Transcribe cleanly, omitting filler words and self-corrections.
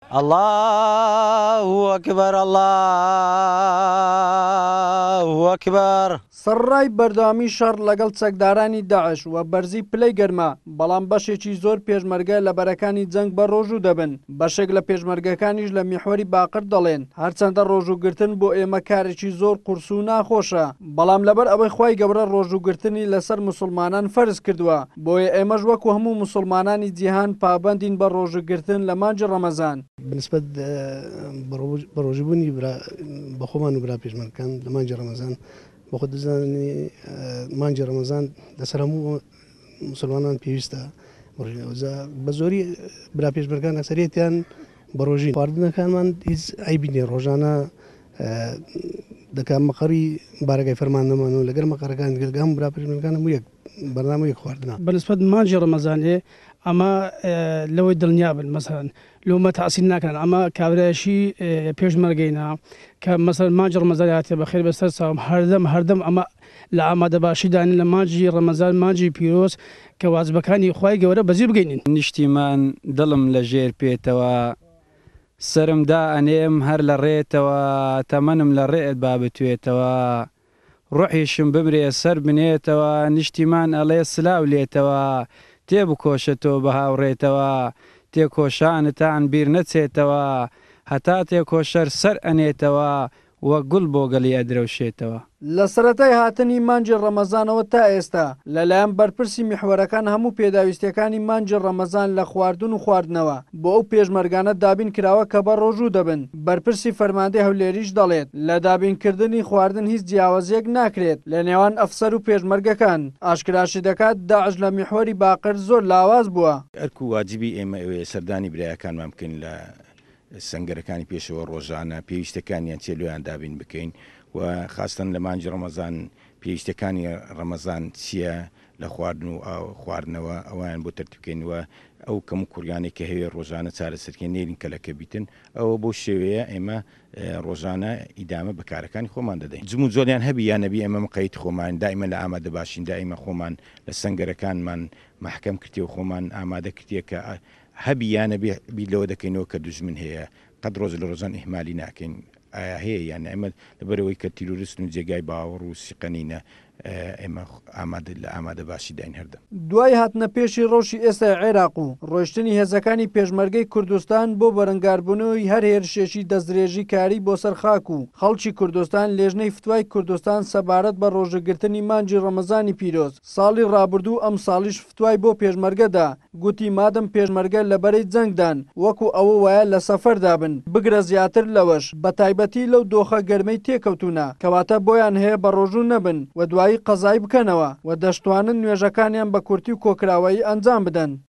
الله أكبر الله أكبر. سەرڕای بەردەوامی شەڕ لەگەڵ چەکدارانی داعش و بەرزی پلەی گەرما بەڵام بەشێکی زۆر پێشمەرگە لە بەرەکانی جەنگ بە ڕۆژوو دەبن. بەشێک لە پێشمەرگەکانیش لە میحوەری باقر دەڵێن هەرچەندە ڕۆژوگرتن بۆ ئێمە کارێکی زۆر قورس و ناخۆشە، بەڵام لەبەر ئەوەی خوای گەورە ڕۆژوگرتنی لەسەر موسڵمانان فەرز کردووە، بۆیە ئێمەش وەکو هەموو موسڵمانانی جیهان پابەندین بە ڕۆژوگرتن لە مانجی ڕەمەزان. بنسبەت بە ڕۆژبوونی بەخۆمان و برا پێشمەرگەکان لە مانجی ڕەمەزان بۆ خۆ دەزانانی مانجی ڕەمەزان لەسەر هەموو مسلمانان پێویستە بە زۆری برا پێشمەرگەکان ئەکسەریەتیان بە ڕۆژین خواردنەکانمان هیچ ئایبی نییە، ڕۆژانە دەکات مەقەری بارەکەی فەرماندەمان و لەگەر مەقەرەکان گەلگام برا پێشمەرگەکان هەموو یەک بەرنامەیەک خواردنە. بەنسبەت مانجی ڕەمەزانێ ئەمە لەوەی دڵنیا بن مەسەرەن لۆمە تاسیل ناکەن، ئەمە کابرایشی پێشمەرگەینە کە مەسەر مانجی ڕەمەزان هاتێ بەخێر بەسەر چاوم هەردەم ئەمە لە ئامادەباشیدانی لە مانجی ڕەمەزان مانجی پیرۆز کە واجبەکانی خوای گەورە بەجێ بگەینین. نیشتیمان دڵم لە ژێر پێێتەوە، سرمدا ئەنێم هەر لە ڕێتەوە، تەمەنم لە ڕێت با بتوێتەوە، ڕۆحیشم ببرێ سەر بنێتەوە، نیشتیمان ئەڵێ سلااو لێتەوە، تێبکۆشەتەوە بە هاوڕێتەوە، تێکۆشانتان بیر نەچێتەوە، هەتا تێکۆشەر سەر ئەنێتەوە وە گوڵ بۆ گەڵی ئەدرەوشێتەوە. لە سەرەتای هاتنی مانجی ڕەمەزانەوە تا ئێستا لەلایەن بەرپرسی میحوەرەکان هەموو پێداویستەکانی مانجی ڕەمەزان لە خواردن و خواردنەوە بۆ ئەو پێشمەرگانە دابین کراوە کە بە ڕۆژوو دەبن. بەرپرسی فەرماندەی هەولێریش دەڵێت لە دابینکردنی خواردن هیچ جیاوازیەک ناکرێت لە نێوان ئەفسەر و پێشمەرگەکان. ئاشکراشی دەکات داعش لە میحوەری باقر زۆر لاواز بووە. ئەرک و واجبی ئێمە ئەوەیە سەردانی برایەکانمان بکەین لە سەنگەرەکانی پێشەوە ڕۆژانە پێویستەکانیان چێلویان دابین بکەین و خاستن لە مانجی ڕەمەزان پێویستەکانی ڕەمەزان چییە لە خواردن و خواردنەوە ئەویان بۆ تەرتیبکەین و ئەو کەم و کوڕیانێک کە هەیە ڕۆژانە چارەسەرکردن نێرین کەلەکە بیتن ئەوە بۆ شێوەیە ئێمە ڕۆژانە ئیدامە بەکارەکانی خۆمان دەدەین. جم و جۆلیان هەبی یان نەبی ئێمە مقەیت خۆمان دائیمە لە ئامادە باشین دائیمە خۆمان لە سەنگەرەکانمان محکەم کردی و خۆمان ئامادە کردیە کە هەبی یان نەبی لەوە دەکەینەوە کە دوژمن هەیە قەت ڕۆژ لە ڕۆژان ئیهمالی ناکەین. ئایا هەیە یان ئەمە لەبەرەوەی کە تیرۆریستن و جێگای باوەڕ و سیقەنینە ئێمە لە ئامادە باشی داین هەردەم. دوای هاتنە پێشی ڕۆژی ئێستا عێراق و ڕۆیشتنی هێزەکانی پێشمەرگەی کوردستان بۆ بەرەنگاربوونەوەی هەر هێرشێکی دەستدرێژی کاری بۆ سەر خاک و خەڵکی کوردستان لێژنەی فتوای کوردستان سەبارەت بە ڕۆژەگرتنی مانجی ڕەمەزانی پیرۆز ساڵی ڕابردوو ئەم ساڵیش فتوای بۆ پێشمەرگەدا گوتی مادەم پێشمەرگە لەبەرەی جەنگدان وەکو ئەوە وایە لە سەفەردا بن بگرە زیاتر لەوەش بە تایبەتی لەو دۆخە گەرمەی تێکەوتونە کەواتە بۆیان هەیە بە ڕۆژوو نەبن و دوایی قەزای بکەنەوە و دەشتوانن نوێژەکانیان بە کورتی و کۆکراوایی ئەنجام بدەن.